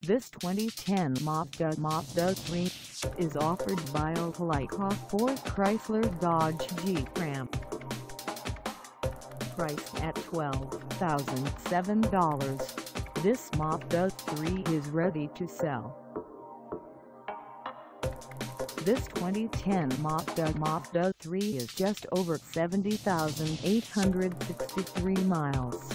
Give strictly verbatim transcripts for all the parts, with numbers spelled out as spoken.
This twenty ten Mazda Mazda three is offered by Opelika for Chrysler Dodge Jeep Ram. Priced at twelve thousand seven dollars, this Mazda three is ready to sell. This twenty ten Mazda Mazda three is just over seventy thousand eight hundred sixty-three miles.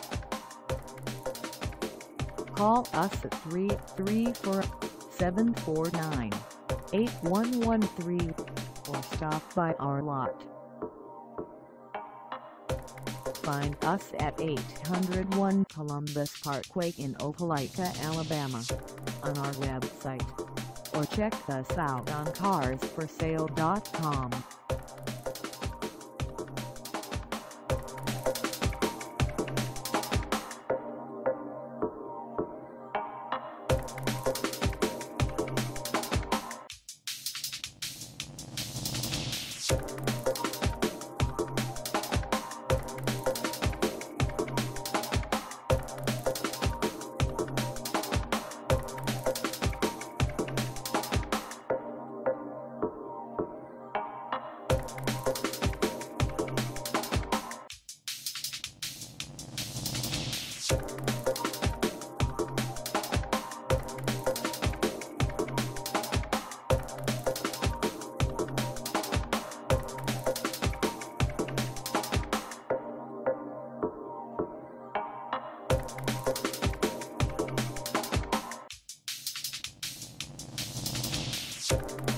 Call us at three three four, seven four nine, eight one one three or stop by our lot. Find us at eight oh one Columbus Parkway in Opelika, Alabama, on our website, or check us out on cars for sale dot com. You